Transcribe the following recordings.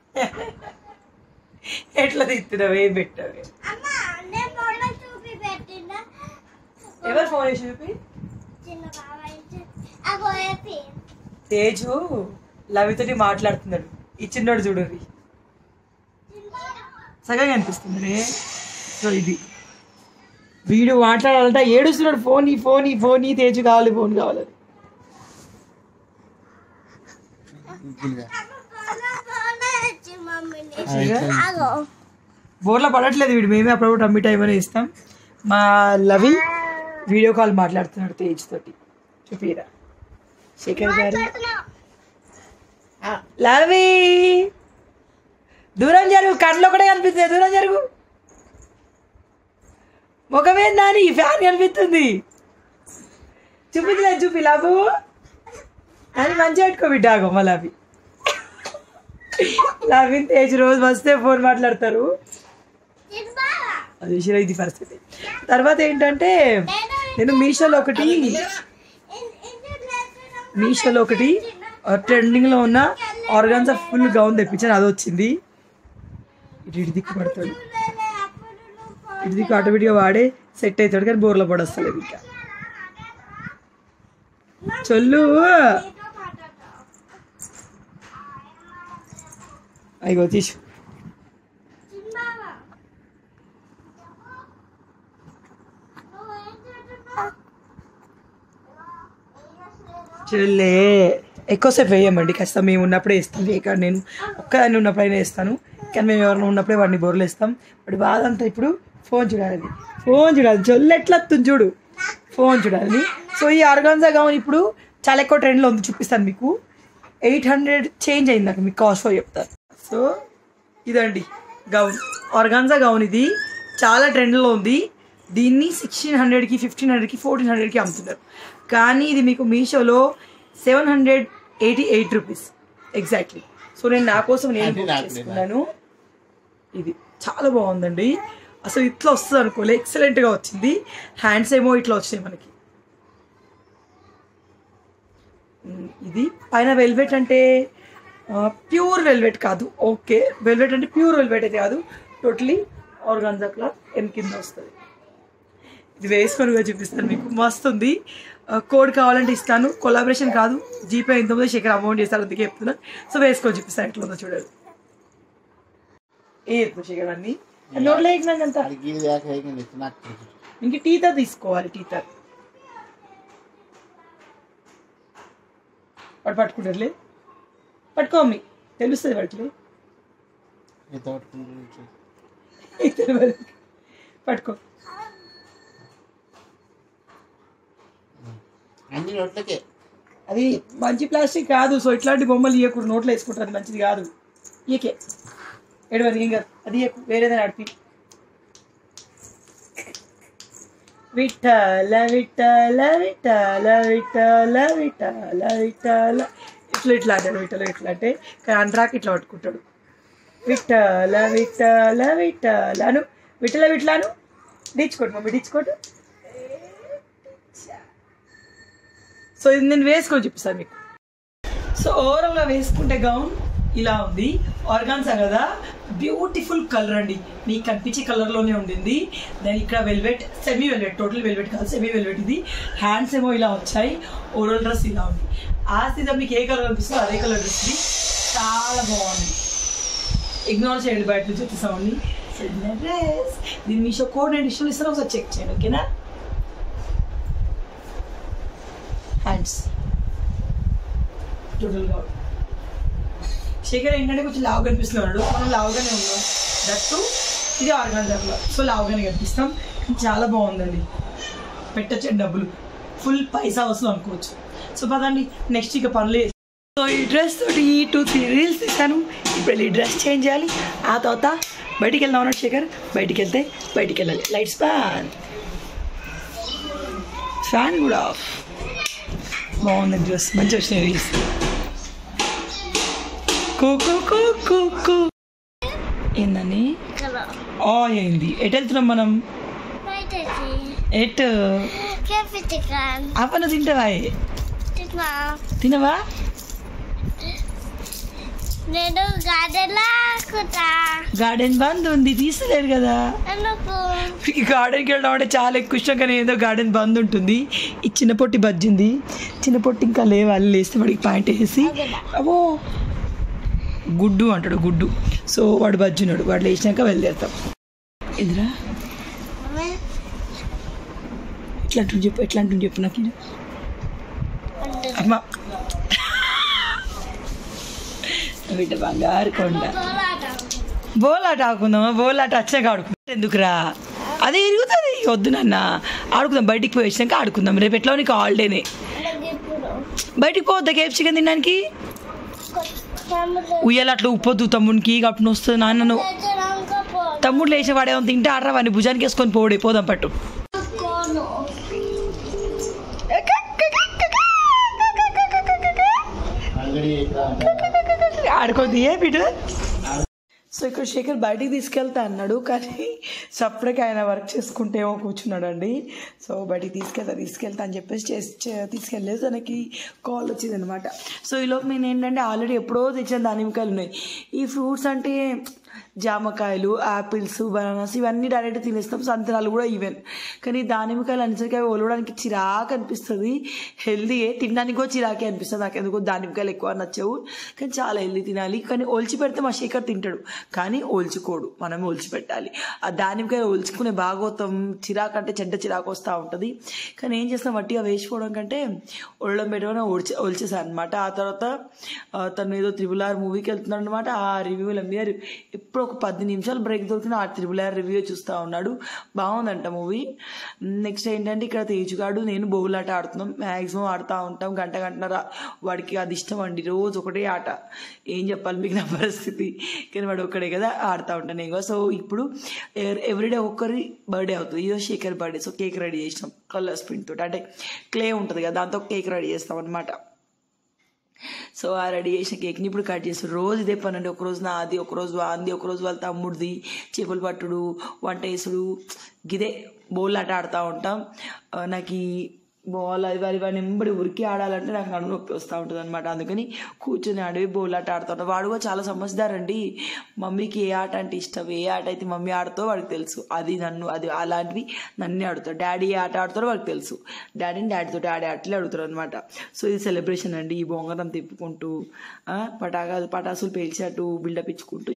ఎట్లా తిత్తున్నావు ఏం పెట్టావు ఎవరు ఫోన్ చేసి చూపి తేజు లవితోటి మాట్లాడుతున్నాడు ఈ చిన్నోడు చూడండి సగంగా అనిపిస్తుంది సో ఇది వీడు మాట్లాడాలంటే ఏడుస్తున్నాడు ఫోన్ ఈ తేజు కావాలి ఫోన్ కావాలి బోర్లో పడట్లేదు వీడు మేమే అప్పుడప్పుడు టమ్మీ టైం అని ఇస్తాం మా లవి వీడియో కాల్ మాట్లాడుతున్నాడు తేజ్ తోటి చూపిరా శేఖర్ గారు లవి దూరం జరుగు కళ్ళు ఒకటే కనిపిస్తుంది దూరం జరుగు ముఖమేందా అని ఫ్యాన్ కనిపిస్తుంది చూపించలేదు చూపి లాభు అని మంచిగా పెట్టుకో బిడ్డాగో మా లవి లవిన్ తేజ్ రోజు వస్తే ఫోన్ మాట్లాడతారు అది ఇది పరిస్థితి తర్వాత ఏంటంటే నేను మీషోలో ఒకటి ట్రెండింగ్లో ఉన్న ఆర్గాన్జా ఫుల్ గౌన్ తెప్పించాను అది వచ్చింది ఇటు దిక్కు పడతాడు ఇటు దిక్కు ఆటోమేటిక్గా వాడే సెట్ అవుతాడు కానీ బోర్లో పడొస్తలేదు ఇంకా చొల్లు అయ్యో తీసు చెల్లే ఎక్కువసేపు వేయమండి ఖచ్చితంగా మేము ఉన్నప్పుడే ఇస్తాం ఇక్కడ నేను ఒక్కదాన్ని ఉన్నప్పుడైనా ఇస్తాను కానీ మేము ఎవరైనా ఉన్నప్పుడే వాడిని బోర్లు ఇస్తాం వాడి బాధ అంతా ఇప్పుడు ఫోన్ చూడాలి చెల్లు ఎట్లా చూడు ఫోన్ చూడాలి సో ఈ ఆర్గాన్జా గౌన్ ఇప్పుడు చాలా ఎక్కువ ట్రెండ్లో ఉంది చూపిస్తాను మీకు 800 చేంజ్ అయింది అక్కడ మీకు కాస్ట్ చెప్తాను సో ఇదండి గౌన్ ఆర్గాన్జా గౌన్ ఇది చాలా ట్రెండ్లో ఉంది దీన్ని 1600కి 1500కి 1400కి అమ్ముతున్నారు కానీ ఇది మీకు మీషోలో 788 రూపీస్ ఎగ్జాక్ట్లీ సో నేను నా కోసం నేను తీసుకున్నాను ఇది చాలా బాగుందండి అసలు ఇట్లా వస్తుంది అనుకోలే ఎక్సలెంట్గా వచ్చింది హ్యాండ్స్ ఏమో ఇట్లా వచ్చాయి మనకి ఇది పైన వెల్వెట్ అంటే ప్యూర్ వెల్వెట్ కాదు ఓకే వెల్వెట్ అంటే ప్యూర్ వెల్వెట్ అయితే కాదు టోటలీ ఆర్గాన్జా క్లాత్ కింద వస్తుంది ఇది వేసుకొని చూపిస్తాను మీకు మస్తు ఉంది కోడ్ కావాలంటే ఇస్తాను కొలాబరేషన్ కాదు జీపే ఇంతమంది శేఖర్ అమౌంట్ చేస్తారు అందుకే చెప్తున్నా సో వేసుకొని చూపిస్తాను ఎట్లా ఉందో చూడాలి ఏ శేఖర్ అన్ని నోట్లో ఎగినంత ఇంక టీతర్ తీసుకోవాలి టీతర్ వాడు పట్టుకుంటారులే పట్టుకోమ్మి తెలుస్తుంది వాటిలే పట్టుకో అది మంచి ప్లాస్టిక్ కాదు సో ఇట్లాంటి బొమ్మలు ఇయ్యకూడదు నోట్లో వేసుకుంటారు అది మంచిది కాదు ఈకే ఎడవది ఇంకా అది వేరేదే నడిపి విఠల విఠల విఠల విఠల విఠల విఠల ఇట్లా అంటాడు విఠల ఇట్లా అంటే కానీ అండ్రాకి ఇట్లా పట్టుకుంటాడు విఠల విఠల విఠలను విఠలను డిచ్చుకోటు మమ్మీ డిచ్చుకోటు సో ఇది నేను వేసుకొని చూపిస్తాను మీకు సో ఓవరాల్గా వేసుకుంటే గౌన్ ఇలా ఉంది ఆర్గాన్జా కదా బ్యూటిఫుల్ కలర్ అండి మీకు కనిపించే కలర్లోనే ఉండింది దాని ఇక్కడ velvet semi velvet total velvet కాదు సెమీ వెల్వెట్ ఇది హ్యాండ్స్ ఏమో ఇలా వచ్చాయి ఓవరాల్ డ్రెస్ ఇలా ఉంది ఆ సీజన్ మీకు ఏ కలర్ అనిపిస్తుందో అదే కలర్ డ్రెస్ చాలా బాగుంది ఇగ్నోర్ చేయండి బయట నుంచి వచ్చేసామండి డ్రెస్ దీన్ని మీషో కోడ్ నేను ఇష్యూలు ఇస్తాను ఒకసారి చెక్ చేయండి ఓకేనా హ్యాండ్స్ టోటల్గా శేఖర్ ఏంటంటే కొంచెం లావుగా కనిపిస్తున్నాడు మనం లావుగానే ఉన్నాం దట్టు ఇది ఆర్గాన్జాలో సో లావుగానే కనిపిస్తాం చాలా బాగుందండి పెట్టచ్చండి డబ్బులు ఫుల్ పైసా వస్తుంది అనుకోవచ్చు సో పదండి నెక్స్ట్ ఇక పనులే సో ఈ డ్రెస్ తోటి 2-3 రీల్స్ తీసాను ఇప్పుడు ఈ డ్రెస్ చేంజ్ చేయాలి ఆ తర్వాత బయటికి వెళ్దాం అన్నాడు శేఖర్ బయటికి వెళ్తే బయటికి వెళ్ళాలి లైట్స్ ఫ్యాన్ కూడా ఆఫ్ బాగుంది డ్రెస్ మంచి వచ్చినాయి రీల్స్ ఏందని ఏంది ఎటు వెళ్తున్నాం మనం ఎటు అప్ప నువ్వు తింటావా తినవా నేను గార్డెన్లో గార్డెన్ బంద్ ఉంది, తీసలేరు కదా. ఈ గార్డెన్కి వెళ్ళడం అంటే చాలా ఎక్కువ ఇష్టం, కానీ ఏదో గార్డెన్ బంద్ ఉంటుంది. ఈ చిన్న పొట్టి బజ్జింది, చిన్న పొట్టి ఇంకా లేవాలి, లేస్తే వాడికి ప్యాంట్ వేసి అవో గుడ్డు అంటాడు గుడ్డు. సో వాడు బజ్జున్నాడు, వాడు లేచినాక వెళ్ళేస్తాం. ఎదురా ఎట్లా అంటుంది చెప్పు, ఎట్లా అంటుంది చెప్పు నాకు. అమ్మా బిడ్డ బంగారు కొండ. బోలాట ఆడుకుందామా, బోలాట వచ్చాక ఆడుకుందాం. ఎందుకురా అదే ఇరుగుతుంది, వద్దు నాన్న ఆడుకుందాం. బయటికి పోయి వచ్చినాక ఆడుకుందాం. రేపు ఎట్లా నీకు హాలిడేనే, బయటికి పోవద్దా కేఫ్ చికెన్ తినడానికి. ఉయ్యాల అట్లా ఉప్పొద్దు తమ్ముడికి, కప్పును వస్తుంది నాన్నను. తమ్ముడు లేచి వాడేమో తింటే ఆడరా, వాడిని భుజానికి వేసుకొని పోడే, పోదాం పట్టు. ఆడుకోద్ది ఏ బిడ్డ. సో ఇక్కడ శేఖర్ బయటికి తీసుకెళ్తా అన్నాడు, కానీ సపరేట్గా ఆయన వర్క్ చేసుకుంటేమో కూర్చున్నాడండి. సో బయటికి తీసుకెళ్తా అని చెప్పేసి తీసుకెళ్ళలేదు, తనకి కాల్ వచ్చింది అనమాట. సో ఈలోపు నేను ఏంటంటే ఆల్రెడీ ఎప్పుడో తెచ్చిన దానిమ్మకాయలు ఉన్నాయి. ఈ ఫ్రూట్స్ అంటే జామకాయలు, యాపిల్స్, బనానాస్ ఇవన్నీ డైరెక్ట్ తినేస్తాం, సంతరాలు కూడా ఈవెన్. కానీ దానిమ్మకాయలు అనేసరికి అవి ఒలవడానికి చిరాకు అనిపిస్తుంది. హెల్దీయే, తినడానికి కూడా చిరాకే అనిపిస్తుంది. నాకు ఎందుకో దానిమ్మకాయలు ఎక్కువ నచ్చవు, కానీ చాలా హెల్దీ తినాలి. కానీ ఒలిచి పెడితే మా శేఖర్ తింటాడు, కానీ ఒల్చుకోడు, మనమే ఒలిచి పెట్టాలి. ఆ దానిమ్మకాయ ఒలుచుకునే భాగవతం చిరాకు అంటే చెడ్డ చిరాకు వస్తూ ఉంటుంది. కానీ ఏం చేస్తాం, వట్టిగా వేసుకోవడం కంటే ఒళ్ళం పెట్టడం ఒలిచేసాను అనమాట. ఆ తర్వాత తను ఏదో RRR మూవీకి వెళ్తున్నాడు అనమాట. ఆ రివ్యూల మీద ఎప్పుడు ఒక 10 నిమిషాలు బ్రేక్ దొరికిన ఆ RRR రివ్యూ చూస్తూ ఉన్నాడు. బాగుందంట మూవీ. నెక్స్ట్ ఏంటంటే ఇక్కడ తేజుగాడు నేను బౌలాట ఆడుతున్నాం, మ్యాక్సిమం ఆడుతూ ఉంటాం, గంటన్నర. వాడికి అది ఇష్టం అండి, రోజు ఒకటే ఆట. ఏం చెప్పాలి మీకు నా పరిస్థితి, కానీ వాడు ఒక్కడే కదా ఆడుతూ ఉంటాను నేను. సో ఇప్పుడు ఎవ్రీడే ఒక్కరి బర్త్డే అవుతుంది. ఈరోజు Shekhar birthday. So cake ready చేసినాం కలర్స్ ప్రింట్ తోటి, అంటే క్లే ఉంటుంది కదా దాంతో కేక్ రెడీ చేస్తాం అనమాట. సో ఆ రెడీ చేసిన కేక్ని ఇప్పుడు కట్ చేస్తారు. రోజు ఇదే పని అండి, ఒకరోజు నాది, ఒకరోజు వాంది, ఒకరోజు వాళ్ళ తమ్ముడిది, చేపలు పట్టుడు, వంట వేసుడు, గిదే బౌలాట ఆడుతూ ఉంటాం. నాకు ఈ బాల్ అది వాడిని ఎంబడి ఉరికి ఆడాలంటే నాకు నడుము నొప్పి వస్తూ ఉంటుంది అనమాట. అందుకని కూర్చొని ఆడవి బౌలాట ఆడుతూ ఉంటాం. వాడు కూడా చాలా సమస్యదారండి. మమ్మీకి ఏ ఆట అంటే ఇష్టం, ఏ ఆట అయితే మమ్మీ ఆడుతో వాడికి తెలుసు, అది అలాంటివి నన్నే ఆడుతాడు. డాడీ ఏ ఆట ఆడుతారో వాడికి తెలుసు, డాడీని డాడీతో ఆడే ఆటలే ఆడుతారు అనమాట. సో ఇది సెలబ్రేషన్ అండి. ఈ బొంగరం తిప్పుకుంటూ పటాసులు పేల్చేట్టు బిల్డప్ ఇచ్చుకుంటూ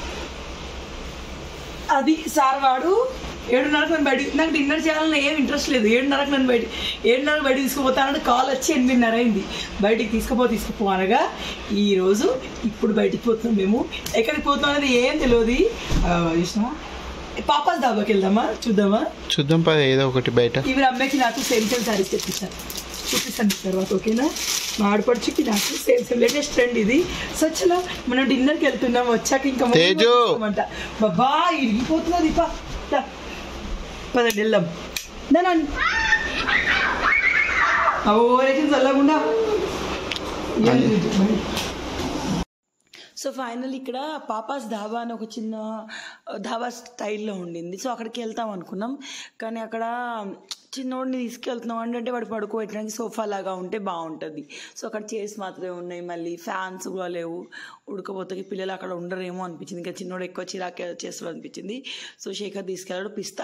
అది సార్. వాడు 7:30కు నన్ను బయట, నాకు డిన్నర్ చేయాలని ఏం ఇంట్రెస్ట్ లేదు. 7:30కు నన్ను 7:30 బయట తీసుకుపోతానంటే కాల్ వచ్చి 8:30 అయింది. బయటికి తీసుకుపో అనగా ఈరోజు ఇప్పుడు బయటికి పోతున్నాం. మేము ఎక్కడికి పోతున్నాం అనేది ఏం తెలియదు. చూసినా పాపాస్ దాబాకి వెళ్దామా, చూద్దాం ఏదో ఒకటి బయట. ఇవి అమ్మాయికి నాకు సేమ్ శారీస్ చూపిస్తాను తర్వాత, ఓకేనా. మా ఆడపడుచుకి నాకు సేమ్ లేటెస్ట్ ట్రెండ్ ఇది. సచ్చలా మనం డిన్నర్కి వెళ్తున్నాం, వచ్చాక ఇంకా అంట బాబా ఇరిగిపోతున్నది. పదండి వెళ్దాం. చల్లకుండా. సో ఫైనల్ ఇక్కడ పాపాస్ ధాబా అని ఒక చిన్న ధాబా స్టైల్లో ఉండింది. సో అక్కడికి వెళ్తాం అనుకున్నాం, కానీ అక్కడ చిన్నోడిని తీసుకెళ్తున్నాం అంటే వాడు పడుకోబెట్టడానికి సోఫా లాగా ఉంటే బాగుంటుంది. సో అక్కడ చైర్స్ మాత్రమే ఉన్నాయి, మళ్ళీ ఫ్యాన్స్ కూడా లేవు. ఉడకపోతే పిల్లలు అక్కడ ఉండరేమో అనిపించింది, ఇంకా చిన్నోడు ఎక్కువ చిరాకు చేస్తాడు అనిపించింది. సో శేఖర్ తీసుకెళ్ళాడు పిస్తా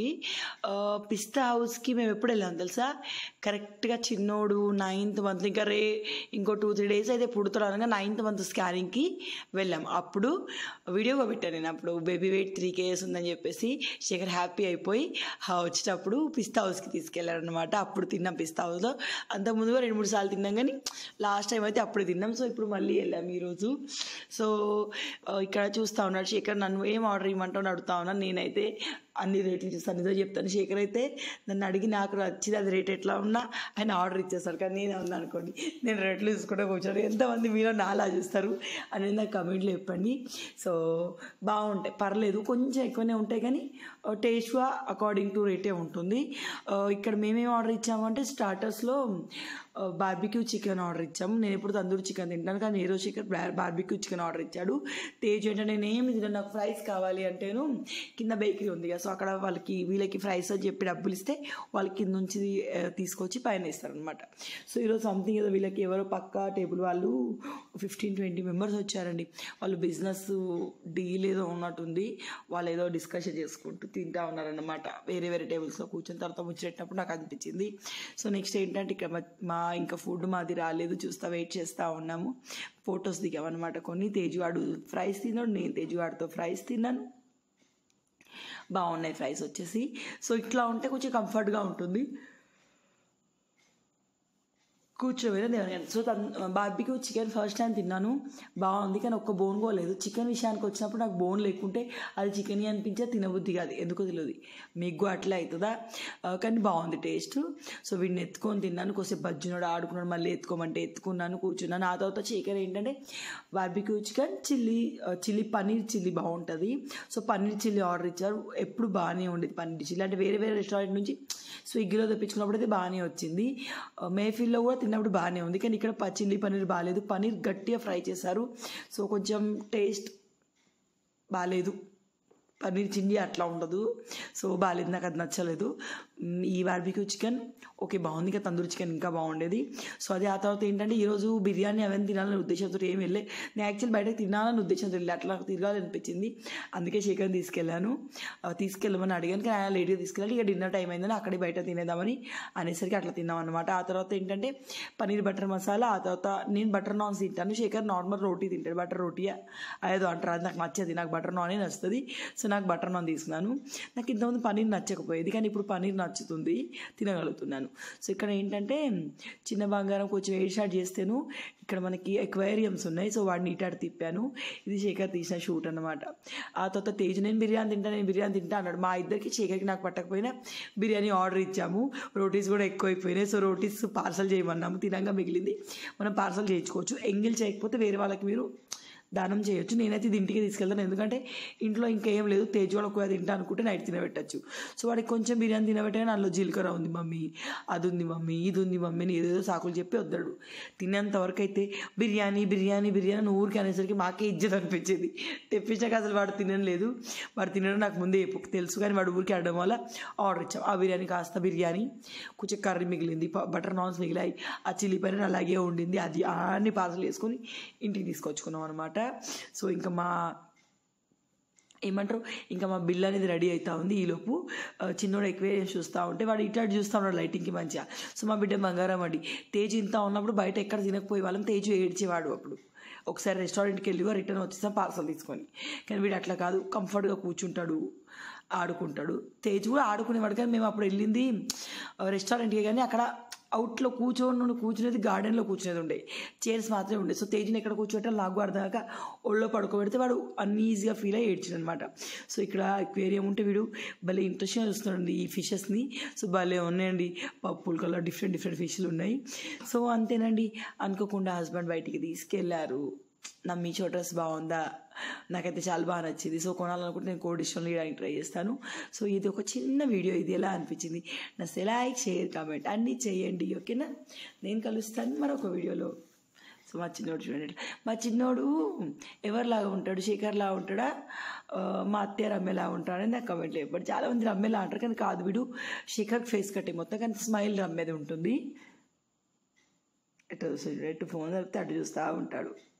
హౌస్కి మేము ఎప్పుడు వెళ్ళాము తెలుసా, కరెక్ట్గా చిన్నోడు 9th మంత్, ఇంకా ఇంకో 2-3 days అయితే పుడుతాడు అనగా 9th మంత్ స్కానింగ్కి వెళ్ళాం. అప్పుడు వీడియోగా పెట్టాను నేను, అప్పుడు బేబీ వెయిట్ 3 kgs ఉందని చెప్పేసి. శేఖర్ హ్యాపీ అయిపోయి వచ్చేటప్పుడు పిస్తా హౌస్కి తీసుకెళ్ళారనమాట. అప్పుడు తిన్నాం పిస్తా హౌస్లో. అంతకుముందుగా 2-3 సార్లు తిన్నాం, కానీ లాస్ట్ టైం అయితే అప్పుడే తిన్నాం. సో ఇప్పుడు మళ్ళీ వెళ్ళాము ఈరోజు. సో ఇక్కడ చూస్తూ ఉన్నాడు శేఖర్, నన్ను ఏం ఆర్డర్ ఇవ్వమంటావు అడుగుతా ఉన్నాను. నేనైతే అన్ని రేట్లు చూస్తాను, ఇదో చెప్తాను. శేఖర్ అయితే నన్ను అడిగి నాకు నచ్చింది అది రేట్ ఎట్లా ఉన్నా ఆయన ఆర్డర్ ఇచ్చేస్తారు. కానీ నేనే ఉన్నా అనుకోండి, నేను రేట్లు చూసుకుంటే కూర్చోను. ఎంతమంది మీలో నాలా చూస్తారు అనేది నాకు కమెంట్లో చెప్పండి. సో బాగుంటాయి, పర్లేదు, కొంచెం ఎక్కువనే ఉంటాయి, కానీ టేస్ట్గా అకార్డింగ్ టు రేటే ఉంటుంది. ఇక్కడ మేమేం ఆర్డర్ ఇచ్చామంటే స్టార్టర్స్లో బార్బిక్యూ చికెన్ ఆర్డర్ ఇచ్చాము. నేను ఎప్పుడు తందూరి చికెన్ తింటాను, కానీ ఈరోజు శేఖర్ బార్బిక్యూ చికెన్ ఆర్డర్ ఇచ్చాడు. తేజ్ ఏంటంటే నేనేమి తిన్నాను, నాకు ఫ్రైస్ కావాలి అంటేను కింద బేకరీ ఉంది కదా, సో అక్కడ వాళ్ళకి వీళ్ళకి ప్రైస్ అని చెప్పి డబ్బులు ఇస్తే వాళ్ళకి కింద నుంచి తీసుకొచ్చి పైన ఇస్తారనమాట. సో ఈరోజు సంథింగ్ ఏదో వీళ్ళకి ఎవరో పక్క టేబుల్ వాళ్ళు 15-20 మెంబర్స్ వచ్చారండి. వాళ్ళు బిజినెస్ డీల్ ఏదో ఉన్నట్టుంది, వాళ్ళు ఏదో డిస్కషన్ చేసుకుంటూ తింటా ఉన్నారన్నమాట వేరే వేరే టేబుల్స్లో కూర్చొని. తర్వాత ముచ్చటప్పుడు నాకు అనిపించింది. సో నెక్స్ట్ ఏంటంటే ఇక్కడ మా ఇంకా ఫుడ్ మాది రాలేదు, చూస్తా వెయిట్ చేస్తూ ఉన్నాము. ఫొటోస్ దిగామన్నమాట కొన్ని. తేజువాడు ఫ్రైస్ తిన్నాడు, నేను తేజువాడితో ఫ్రైస్ తిన్నాను. బాగున్నాయి ఫ్రైస్ వచ్చేసి. సో ఇట్లా ఉంటే కొంచెం కంఫర్ట్గా ఉంటుంది కూర్చోవేరే. So barbecue chicken first time తిన్నాను, బాగుంది. కానీ ఒక్క బోన్ పోలేదు. చికెన్ విషయానికి వచ్చినప్పుడు నాకు బోన్ లేకుంటే అది చికెన్ అనిపించే తినబుద్ధి కాదు, ఎందుకో తెలియదు. మీకు అట్లా అవుతుందా? కానీ బాగుంది టేస్ట్. సో వీడిని ఎత్తుకొని తిన్నాను. కొద్దిసేపు బజ్జునాడు, ఆడుకున్నాడు, మళ్ళీ ఎత్తుకోమంటే ఎత్తుకున్నాను, కూర్చున్నాను. ఆ తర్వాత చికెన్ ఏంటంటే barbecue chicken chilli paneer chilli బాగుంటుంది. సో పన్నీర్ చిల్లీ ఆర్డర్ ఇచ్చారు. ఎప్పుడు బాగానే ఉండేది పన్నీర్ చిల్లీ. అంటే వేరే వేరే రెస్టారెంట్ నుంచి స్విగ్గీలో తెప్పించుకున్నప్పుడు అయితే బాగానే వచ్చింది. మేఫిల్లో కూడా తిన్నప్పుడు బాగానే ఉంది. కానీ ఇక్కడ చిల్లీ పన్నీర్ బాగాలేదు. పన్నీర్ గట్టిగా ఫ్రై చేశారు. సో కొంచెం టేస్ట్ బాగాలేదు. పన్నీర్ చిల్లీ అట్లా ఉండదు. సో బాగాలేదు, నాకు అది నచ్చలేదు. ఈ బార్బిక్యూ చికెన్ ఓకే బాగుంది, ఇంకా తందూరి చికెన్ ఇంకా బాగుండేది. సో అది ఆ తర్వాత ఏంటంటే ఈరోజు బిర్యానీ అవన్నీ తినాలని ఉద్దేశంతో ఏం వెళ్ళే. నేను యాక్చువల్ బయటకు తినాలని ఉద్దేశంతో వెళ్ళి అట్లా తిరగాలనిపించింది. అందుకే చికెన్ తీసుకెళ్ళమని అడిగాను. కానీ ఆయన లేట్గా తీసుకెళ్ళాలి. ఇక డిన్నర్ టైం అయిందని అక్కడే బయట తినేద్దామని అనేసరికి అట్లా తిన్నాం అనమాట. ఆ తర్వాత ఏంటంటే పన్నీర్ బటర్ మసాలా. ఆ తర్వాత నేను బటర్ నాన్స్ తింటాను, శేఖర్ నార్మల్ రోటీ తింటాడు. బటర్ రోటీయా అదేదో అంటారు, అది నాకు నచ్చది. నాకు బటర్ నానే నచ్చుతుంది. సో నాకు బటర్ నాన్ తీసుకున్నాను. నాకు ఇంతకుముందు పన్నీర్ నచ్చకపోయేది, కానీ ఇప్పుడు పన్నీర్ నచ్చుతుంది, తినగలుగుతున్నాను. సో ఇక్కడ ఏంటంటే చిన్న బంగారం కొంచెం ఎయిర్ షాట్ చేస్తేను ఇక్కడ మనకి ఎక్వేరియమ్స్ ఉన్నాయి. సో వాడిని ఇటాడు తిప్పాను. ఇది శేఖర్ తీసిన షూట్ అనమాట. ఆ తర్వాత తేజ్ నేను బిర్యానీ తింటా అన్నాడు. మా ఇద్దరికి శేఖర్కి నాకు పట్టకపోయినా బిర్యానీ ఆర్డర్ ఇచ్చాము. రోటీస్ కూడా ఎక్కువైపోయినాయి. సో రోటీస్ పార్సల్ చేయమన్నాము. తినంగా మిగిలింది మనం పార్సల్ చేయించుకోవచ్చు. ఎంగిల్ చేయకపోతే వేరే వాళ్ళకి మీరు దానం చేయొచ్చు. నేనైతే ఇది ఇంటికి తీసుకెళ్తాను, ఎందుకంటే ఇంట్లో ఇంకేం లేదు. తేజవాడు ఒకవేళ తింటా అనుకుంటే నైట్ తినబెట్టచ్చు. సో వాడికి కొంచెం బిర్యానీ తినబెట్టే అందులో జీలకర్ర ఉంది మమ్మీ, అది ఉంది మమ్మీ, ఇది ఉంది మమ్మీ అని ఏదేదో సాకులు చెప్పి వద్దాడు. తినేంత వరకు అయితే బిర్యానీ ఊరికి అనేసరికి మాకే ఇజ్జత్ అనిపించేది. తెప్పించాక అసలు వాడు తినలేదు. వాడు తినడం నాకు ముందే తెలుసు, కానీ వాడు ఊరికి ఆడడం వల్ల ఆర్డర్ ఇచ్చాం. ఆ బిర్యానీ కాస్త బిర్యానీ, కొంచెం కర్రీ మిగిలింది, బటర్ నాన్స్ మిగిలాయి, ఆ చిల్లీ పన్నీర్ అలాగే ఉండింది. అది అన్ని పార్సల్ చేసుకొని ఇంటికి తీసుకొచ్చుకున్నాం అనమాట. సో ఇంకా మా బిల్ అనేది రెడీ అవుతా ఉంది. ఈలోపు చిన్నోడు ఎక్కువ చూస్తూ ఉంటే వాడు ఇటు చూస్తూ ఉన్నాడు లైటింగ్కి మంచిగా. సో మా బిడ్డ బంగారం అండి. తేజు ఇంత ఉన్నప్పుడు బయట ఎక్కడ తినకపోయే వాళ్ళం. తేజు ఏడ్చేవాడు అప్పుడు. ఒకసారి రెస్టారెంట్కి వెళ్ళి రిటర్న్ వచ్చేసాం పార్సల్ తీసుకొని. కానీ వీడు అట్లా కాదు, కంఫర్ట్గా కూర్చుంటాడు, ఆడుకుంటాడు. తేజు కూడా ఆడుకునేవాడు. కానీ మేము అప్పుడు వెళ్ళింది రెస్టారెంట్కి, కానీ అక్కడ అవుట్లో కూర్చునేది గార్డెన్లో కూర్చునేది ఉండే, చైర్స్ మాత్రమే ఉండే. సో తేజుని ఎక్కడ కూర్చోబెట్టాలి నాకు అర్థం కాక ఒళ్ళో పడుకోబెడితే వాడు అన్ఈజీగా ఫీల్ అయ్యి ఏడ్చాడు అనమాట. సో ఇక్కడ ఎక్వేరియం ఉంటే వీడు భలే ఇంట్రెస్ట్గా చూస్తున్నాడండి ఈ ఫిషెస్ని. సో భలే ఉన్నాయండి, పప్పుల కలర్ డిఫరెంట్ ఫిష్లు ఉన్నాయి. సో అంతేనండి, అనుకోకుండా హస్బెండ్ బయటికి తీసుకెళ్లారు. నా మీషో డ్రెస్ బాగుందా, నాకైతే చాలా బాగా నచ్చింది. సో కొనాలనుకుంటే నేను కోడ్ ఇష్టం చేయడానికి ట్రై చేస్తాను. సో ఇది ఒక చిన్న వీడియో, ఇది ఎలా అనిపించింది నా లైక్ షేర్ కామెంట్ అన్నీ చేయండి, ఓకేనా? నేను కలుస్తాను మరొక వీడియోలో. సో మా చిన్నోడు చూడండి, మా చిన్నోడు ఎవరిలాగా ఉంటాడు, శేఖర్ లాగా ఉంటాడా, మా అత్తయ్య రమ్యలా ఉంటాడని నాకు కమెంట్లు చెప్పాడు. చాలామంది రమ్యలా అంటారు, కానీ కాదు, వీడు శేఖర్ ఫేస్ కట్టే మొత్తం, కానీ స్మైల్ రమ్యది ఉంటుంది. ఎటు ఫోన్ జరిపితే అటు చూస్తూ ఉంటాడు.